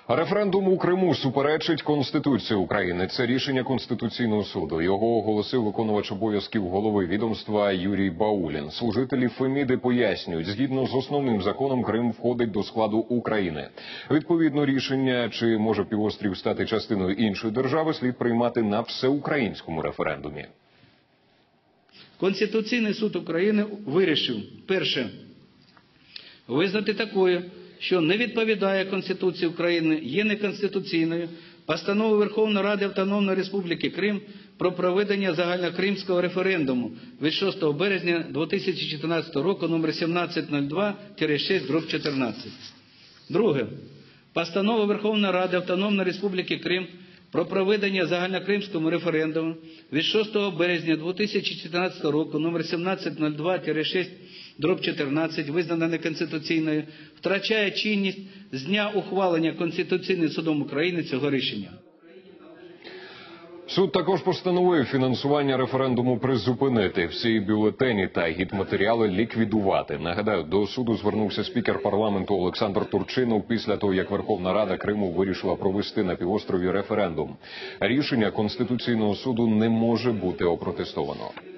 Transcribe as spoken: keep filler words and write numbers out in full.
Референдум у Криму суперечить Конституції України. Це рішення Конституційного суду. Його оголосив виконувач обов'язків голови відомства Юрій Баулін. Служителі Феміди пояснюють, згідно з основним законом Крим входить до складу України. Відповідно, рішення, чи може півострів стати частиною іншої держави, слід приймати на всеукраїнському референдумі. Конституційний суд України вирішив, перше, визнати такою, що не відповідає Конституції України, є неконституційною постанова Верховної Ради Автономної Республіки Крим про проведення загальнокримського референдуму від шостого березня дві тисячі чотирнадцятого року номер сімнадцять нуль два шість дроб чотирнадцять. Друге. Постанова Верховної Ради Автономної Республіки Крим про проведення загальнокримського референдуму від шостого березня дві тисячі чотирнадцятого року номер сімнадцять нуль два шість дроб чотирнадцять, визнана неконституційною, втрачає чинність з дня ухвалення Конституційним судом України цього рішення. Суд також постановив фінансування референдуму призупинити, всі бюлетені та гідматеріали ліквідувати. Нагадаю, до суду звернувся спікер парламенту Олександр Турчинов після того, як Верховна Рада Криму вирішила провести на півострові референдум. Рішення Конституційного суду не може бути опротестовано.